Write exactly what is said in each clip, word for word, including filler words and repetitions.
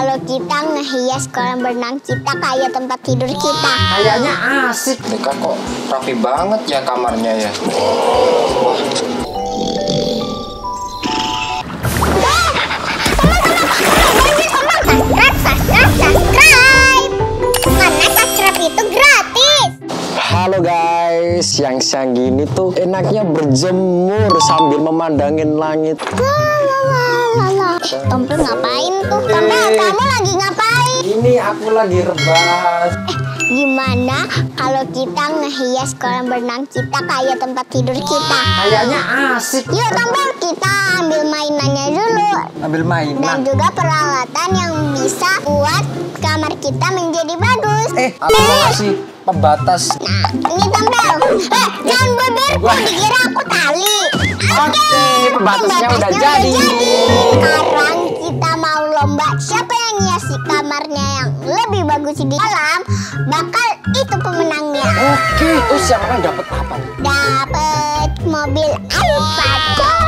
kalau kita ngehias kolam renang kita kayak tempat tidur kita? Kayaknya asik. Leka kok rapi banget ya kamarnya ya. Wah. Halo guys, siang-siang gini tuh enaknya berjemur sambil memandangin langit. Tompel ngapain tuh? Tompel, kamu lagi ngapain? Ini aku lagi rebahan. Eh, gimana kalau kita ngehias kolam renang kita kayak tempat tidur kita? Kayaknya asik. Yuk Tompel, kita ambil mainannya dulu. Ambil mainan. Dan juga peralatan yang bisa buat kamar kita menjadi bagus. Eh, aku mau kasih pembatas. Nah, ini Tompel. Eh, jangan beberku, dikira aku tali. Oke, pembatasnya udah jadi. Sekarang kita mau lomba siapa yang hiasi kamarnya yang lebih bagus di kolam, bakal itu pemenangnya. Oke, terus yang mana dapat apa nih? Dapat mobil Alphard.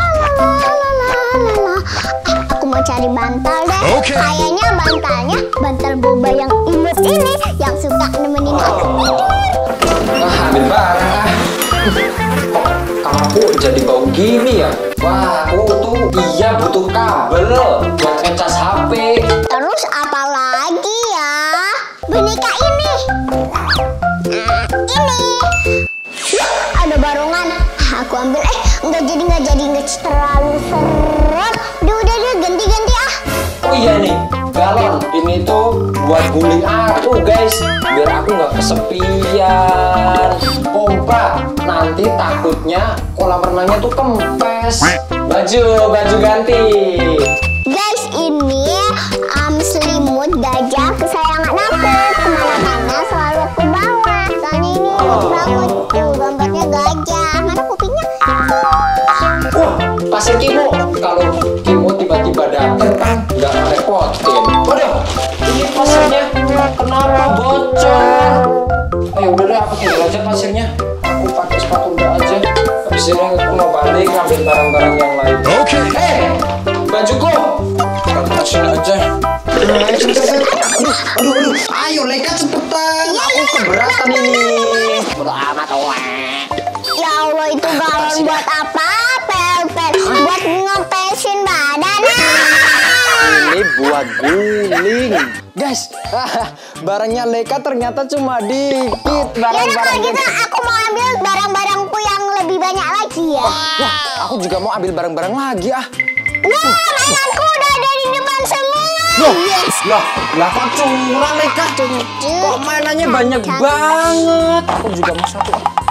Eh, aku mau cari bantal deh. Oke. Kayaknya bantalnya bantal boba yang imut ini yang suka nemenin aku tidur. Wah, ambil barang ah. Kok kamarku jadi bau gini ya? Wah, aku tuh iya butuh kabel buat ngecas H P. Terus apa lagi ya? Boneka ini. Nah, ini. Ada barongan. Ah, aku ambil. Eh, nggak jadi, nggak jadi, nggak terlalu seret. Udah, udah, udah, ganti-ganti ah. Oh iya nih, galon. Ini tuh buat guling aku guys, biar aku nggak kesepian. Pompa, nanti takutnya kolam renangnya tuh kempes. Baju, baju ganti. Guys, ini um, selimut gajah kesayangan aku. Kemana-mana selalu aku bawa. Soalnya ini lucu banget tuh, gambarnya gajah. Mana kupingnya? Wah, pasir Kimo. Kalau Kimo tiba-tiba dateng kan nggak ngerepotin. Waduh, ini pasirnya kenapa bocor? Ayo udah deh, aku tinggal aja pasirnya. Aku pakai sepatu udah aja. Habis ini aku mau balik ngambil barang-barang yang lain. Oke. Eh, bajuku. Taruh sini aja. Ayo cepet-cepet. Aduh, aduh, aduh. Ayo Leka cepetan. Aku keberatan ini. Bodo amat, weh. Ya Allah, itu galon buat apa? Pel-pel. Buat ngepesin badan. Ini buat guling. Guys, barangnya Leka ternyata cuma dikit. Ya udah, kalau Barang-barangnya. gitu aku mau ambil barang-barangku yang lebih banyak lagi ya. Wah, aku juga mau ambil barang-barang lagi ah. Wah, mainanku udah ada di depan semua. Loh, lah, lah kok curang Leka? Kok mainannya banyak banget? Aku juga mau satu.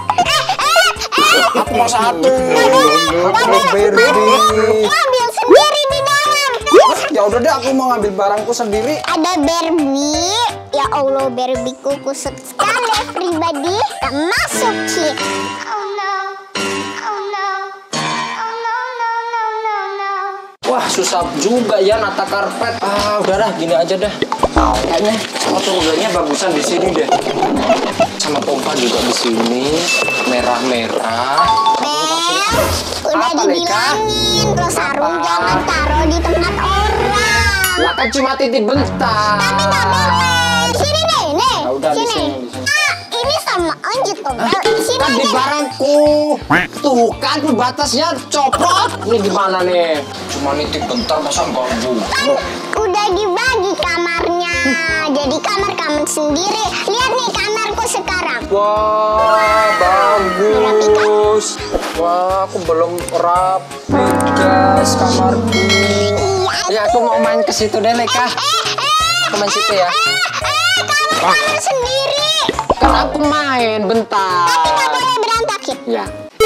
Aku mau satu. Aku mau Barbie. Ambil sendiri di dalam. Ya udah deh, aku mau ngambil barangku sendiri. Ada Barbie. Ya Allah, Barbieku kusut sekali pribadi. Tak masuk Cik. Oh no. Oh no. Oh no, no, no, no, no. Wah, susah juga ya nata karpet. Ah, udahlah, gini aja dah. Kayaknya sepatu rodanya bagusan di sini deh. Sama pompa juga di sini. Merah-merah. Bel, udah Apa, Leka? dibilangin kalau sarung Apa? jangan taruh di tempat orang. Lah kan cuma titip bentar. Tapi nggak boleh. Sini deh, nih. Ya udah, di sini. sini, di sini. Ah, ini sama aja tuh. Bel. Sini Kan di aja. barangku. Tuh kan pembatasnya copot. Ini gimana nih? Cuma nitip bentar masa nggak bu? Kan udah dibagi kamarnya. Jadi kamar kamu sendiri. Lihat nih kamarku sekarang. Wah, bagus. Wah, aku belum rapi guys kamarku. Iya. Ya, aku mau main ke situ deh, Leka. Eh, eh, Aku main situ ya. eh, eh, kamu kamu sendiri. Kan aku main bentar. Tapi nggak boleh berantakin. Ya.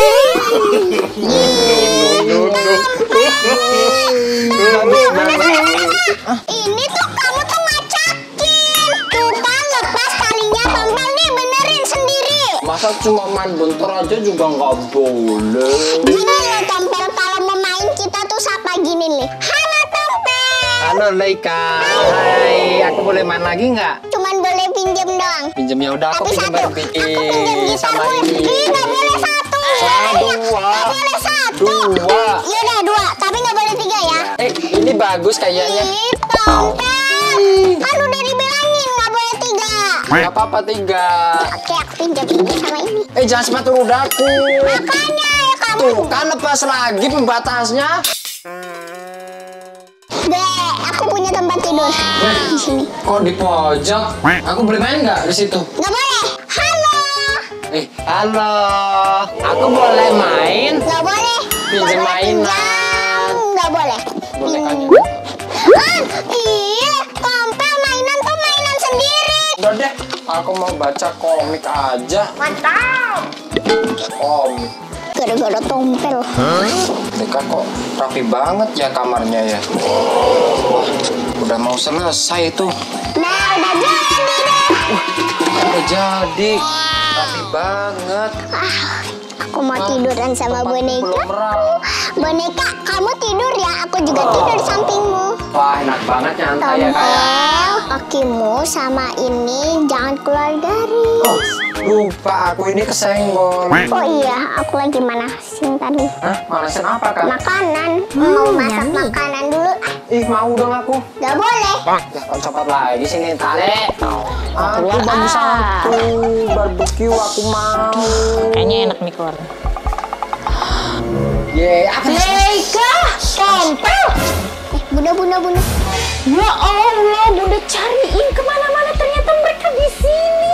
Ini tuh kamu tuh ngacakin. Tuh kan lepas talinya Tompel nih, benerin sendiri. Masa cuma main bentar aja juga nggak boleh? Gini loh Tompel, kalau mau main kita tuh sapa gini nih. Halo Tompel. Halo Leka. Hai, aku boleh main lagi nggak? Cuman boleh pinjam doang. Pinjam ya udah, aku Tapi pinjam satu. Barbie Aku pinjam gitar sama boleh. ini. Ih, nggak boleh satu. Sama dua. Nggak boleh satu. Dua. Yaudah dua, tapi nggak boleh tiga ya. Eh, ini bagus kayaknya. Ih, Tompel. Gak apa-apa tiga. Oke, aku pinjam ini sama ini. Eh jangan sepatu rodaku. Makanya ya kamu. Tuh kan lepas lagi pembatasnya. Dek, aku punya tempat tidur. Di sini. Kok di pojok? Aku boleh main nggak di situ? Nggak boleh. Halo. Eh, halo. Aku boleh main? Nggak boleh. Pinjam Nggak boleh mainan. pinjam. Nggak boleh. Boleh kan? Ah, iya, tompel mainan tuh mainan sendiri. Udah deh, aku mau baca komik aja. Mantap. Komik. Gara-gara tompel. Tika kok rapi banget ya kamarnya ya. Wah, udah mau selesai tuh. Nah, udah jadi deh. Udah jadi. Rapi banget. Ah, aku mau tiduran sama Tempatku boneka. belum rapi. Boneka, kamu tidur ya, aku juga tidur di sampingmu. Wah, enak banget nyantai ya kayak. Tompel, kakimu sama ini jangan keluar garis. Oh, lupa aku ini kesenggol. Oh iya, aku lagi manasin tadi. Hah? Manasin apa kak? Makanan, mau masak makanan dulu. Ih, mau dong aku. Gak boleh. Ya, kalau cepat lagi sini tali. Aku Keluar, bagus ah. satu. Barbecue aku mau. Kayaknya enak nih keluar. Ye, apa sih? Leika, tompel. Eh, bunda, bunda, bunda. Ya Allah, bunda cariin kemana-mana ternyata mereka di sini.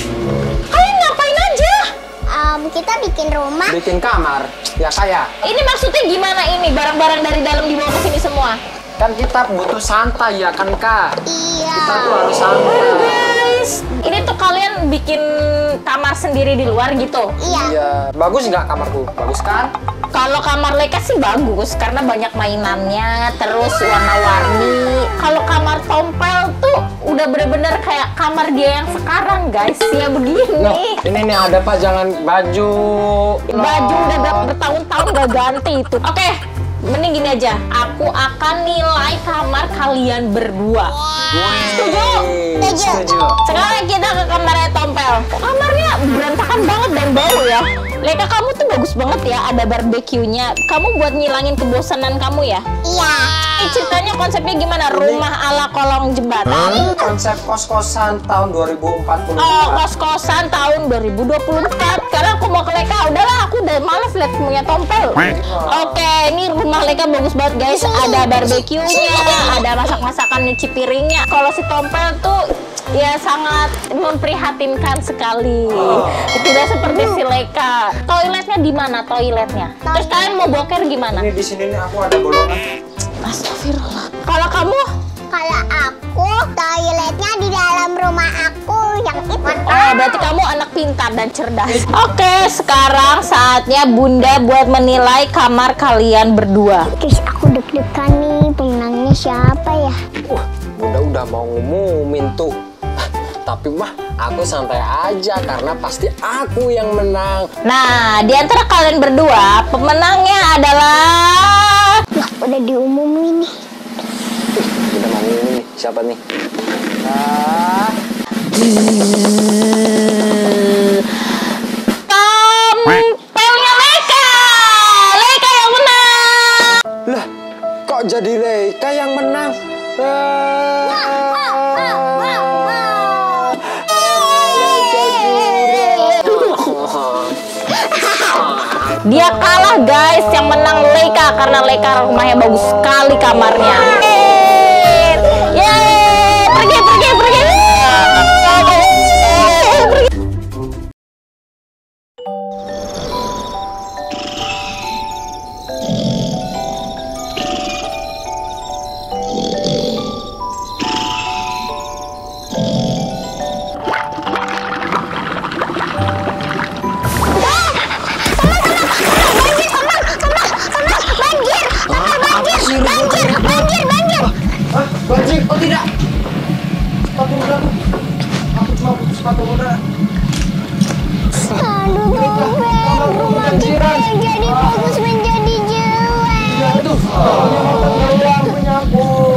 Kalian ngapain aja? Um, kita bikin rumah. Bikin kamar. Ya kayak. Ini maksudnya gimana ini? Barang-barang dari dalam dibawa ke sini semua? Kan kita butuh santai ya kan kak? Iya. Kita tuh harus santai. Guys, ini tuh kalian bikin kamar sendiri di luar gitu? Iya. Iya. Bagus nggak kamarku? Bagus kan? Kalau kamar Leika sih bagus karena banyak mainannya, terus warna-warni. Kalau kamar tompel tuh udah bener-bener kayak kamar dia yang sekarang guys, ya begini. Loh, ini nih ada pak jangan baju. Baju udah berapa bertahun-tahun gak ganti itu. Oke, mending gini aja. Aku akan nilai kamar kalian berdua. Setuju? Setuju. Setuju. Sekarang kita ke kamarnya tompel. Kamarnya berantakan banget dan bau ya. Leika, kamu tuh bagus banget ya ada barbeque-nya. Kamu buat ngilangin kebosanan kamu ya? Iya. Eh, ceritanya konsepnya gimana? Rumah ala kolong jembatan. Ini konsep kos-kosan tahun dua ribu empat puluh. Oh, kos-kosan tahun dua ribu dua puluh empat. Sekarang aku mau ke Leika. Udahlah, aku udah males lihat punya tompel. Oke, ini rumah Leika bagus banget guys. Ada barbeque-nya, ada masak-masakan nyuci piringnya. Kalau si tompel tuh ya sangat memprihatinkan sekali. Tidak seperti si Leika. Toiletnya di mana toiletnya? Terus kalian mau boker gimana? Ini di sini nih aku ada bolongan. Astagfirullah. Kalau kamu? Kalau aku, toiletnya di dalam rumah aku yang itu. Oh, berarti kamu anak pintar dan cerdas. Oke, sekarang saatnya Bunda buat menilai kamar kalian berdua. Terus aku deg-degan nih, pemenangnya siapa ya? Wah, Bunda udah mau ngumumin tuh. Tapi mah aku santai aja karena pasti aku yang menang. Nah, di antara kalian berdua, pemenangnya adalah... Wah, udah diumumin nih. Udah mau ngumumin nih, siapa nih? Ah, Tompelnya Leika! Leika yang menang! lah, kok jadi Leika yang menang? Dia kalah guys, yang menang Leika karena Leika rumahnya bagus sekali kamarnya. Yeay, pergi pergi pergi. Banjir, oh tidak. Sepatu muda. Aku cuma butuh sepatu muda. Aduh, tompel, rumah kita jadi bagus menjadi jelek. Aduh, punya motor punya aku.